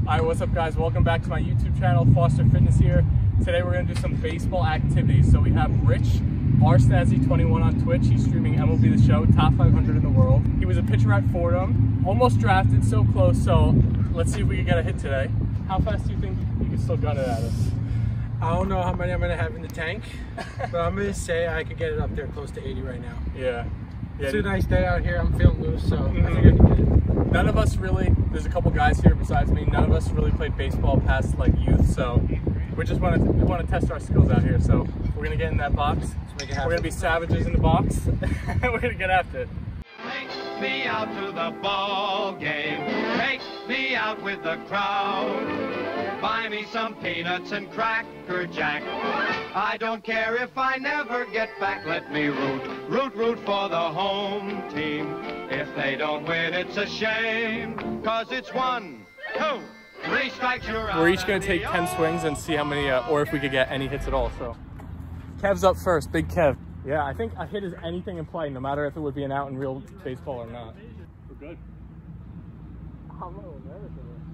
Alright, what's up guys? Welcome back to my YouTube channel, Foster Fitness here. Today we're going to do some baseball activities. So we have Rich, rstazzy21 on Twitch. He's streaming MLB The Show, top 500 in the world. He was a pitcher at Fordham, almost drafted, so close. So let's see if we can get a hit today. How fast do you think you can still gun it at us? I don't know how many I'm going to have in the tank, but I'm going to say I could get it up there close to 80 right now. Yeah. It's a nice day out here. I'm feeling loose, so I think I can get it. None of us really, there's a couple guys here besides me, none of us really played baseball past like youth, so we just want to test our skills out here. So we're going to get in that box. Let's make it happen. We're going to be savages in the box, and we're going to get after it. Take me out to the ball game. Take me out with the crowd. Buy me some peanuts and Cracker Jack. I don't care if I never get back. Let me root for the home team. If they don't win, it's a shame. 'Cause it's 1, 2, 3 strikes, you're out. We're each going to take 10 swings and see how many, or if we could get any hits at all. So Kev's up first, big Kev. Yeah, I think a hit is anything in play, no matter if it would be an out in real baseball or not. We're good. I'm a little nervous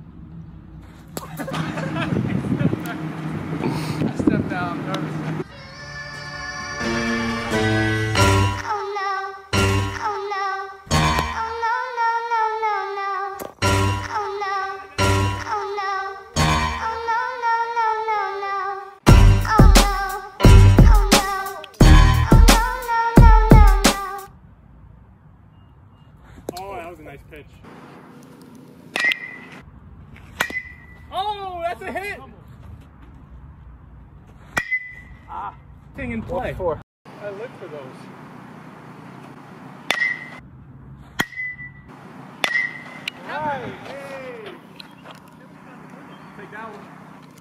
I stepped out, I'm nervous. Oh, that was a nice pitch. Oh, that's a hit! Ah, thing in play. I look for those. Right, hey! Take that one.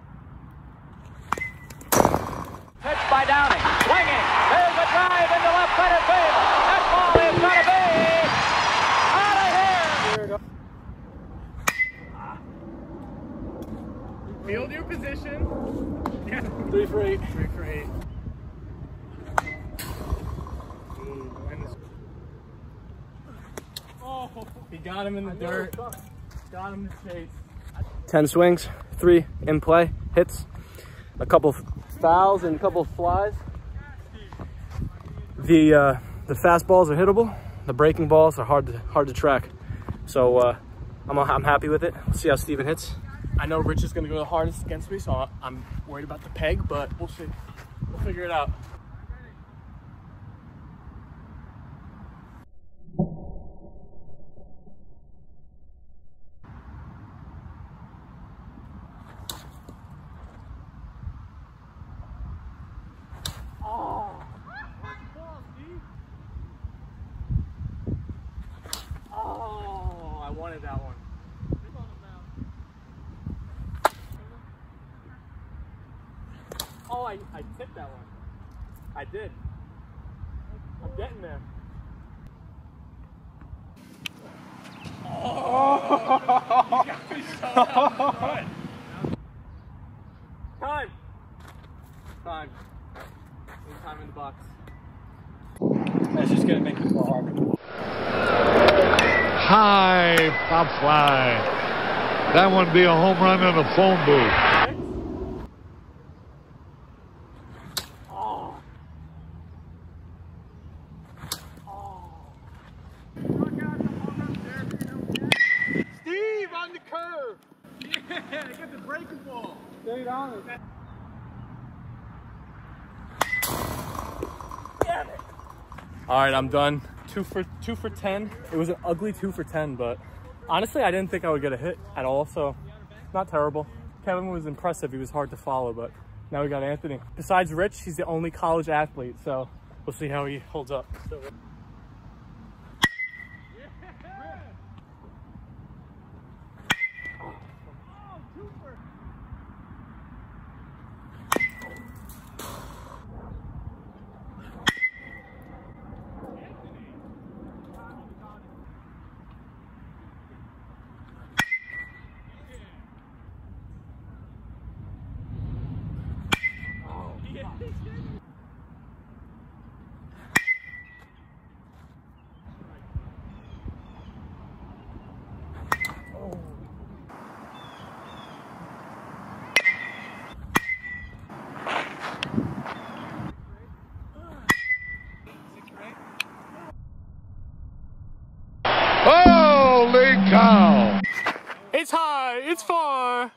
Pitch by Downing. Swinging. There's a drive into left center field. That ball is going to be out of here. Here we go. Field your position. Yeah. 3 for 8. 3 for 8. Oh, he got him in the dirt. Got him in the chase. 10 swings, 3 in play, hits, a couple fouls and a couple flies. The fastballs are hittable. The breaking balls are hard to track. So I'm happy with it. We'll see how Steven hits. I know Rich is going to go the hardest against me, so I'm worried about the peg, but we'll see. We'll figure it out. Oh, I wanted that one. Oh, I tipped that one. I did. I'm getting there. Oh! You got me so hard. Time! Time. Need time in the box. That's just gonna make it more hard. High pop fly. That would be a home run in a phone booth. Steve on the curve! Yeah, get the breaking ball. Stayed on it. Damn it! Alright, I'm done. 2 for 10. It was an ugly 2 for 10, but honestly I didn't think I would get a hit at all, so not terrible. Kevin was impressive. He was hard to follow, but now we got Anthony. Besides Rich, he's the only college athlete, so we'll see how he holds up. It's 4.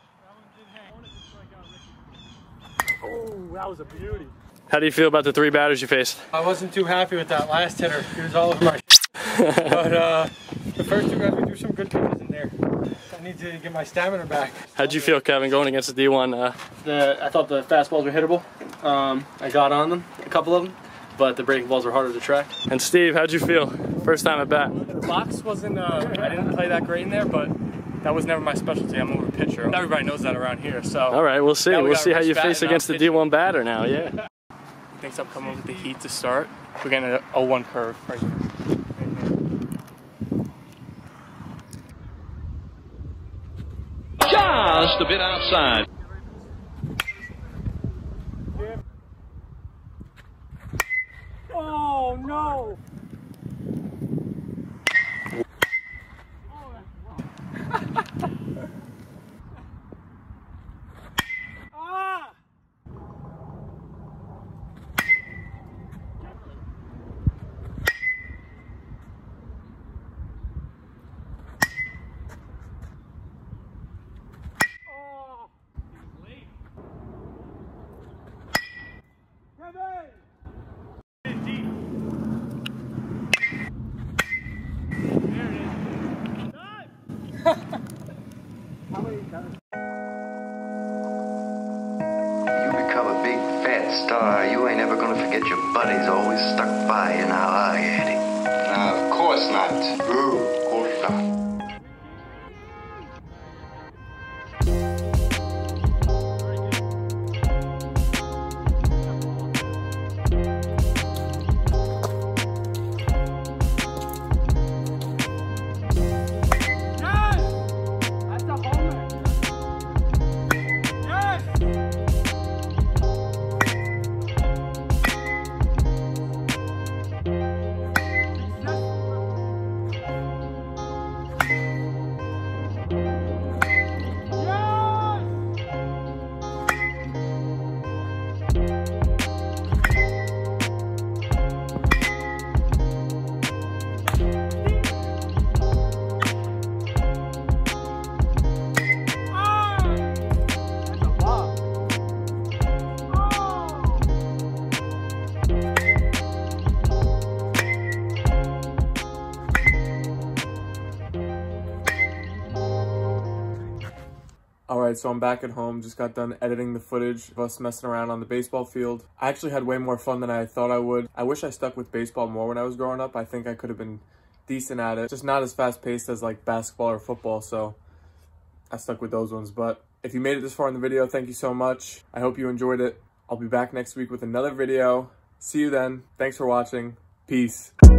Oh, that was a beauty. How do you feel about the 3 batters you faced? I wasn't too happy with that last hitter. He was all over my but the first 2 guys, we threw some good pitches in there. I need to get my stamina back. How'd you feel, Kevin, going against the D1? I thought the fastballs were hittable. I got on them, a couple of them, but the breaking balls were harder to track. And Steve, how'd you feel? First time at bat. The box wasn't, I didn't play that great in there, but that was never my specialty. I'm more of a pitcher. Everybody knows that around here, so. All right, we'll see. We'll see how you face against the D1 batter now, yeah. I think I'm coming with the heat to start. We're getting an 0-1 curve right here. Just a bit outside. Oh, no. You become a big fat star, you ain't ever gonna forget your buddies always stuck by you. Now I get it. Now, of course not. Ooh, of course not. Alright, so I'm back at home, just got done editing the footage of us messing around on the baseball field. I actually had way more fun than I thought I would. I wish I stuck with baseball more when I was growing up. I think I could have been decent at it. Just not as fast paced as like basketball or football, so I stuck with those ones. But if you made it this far in the video, thank you so much. I hope you enjoyed it. I'll be back next week with another video. See you then. Thanks for watching. Peace.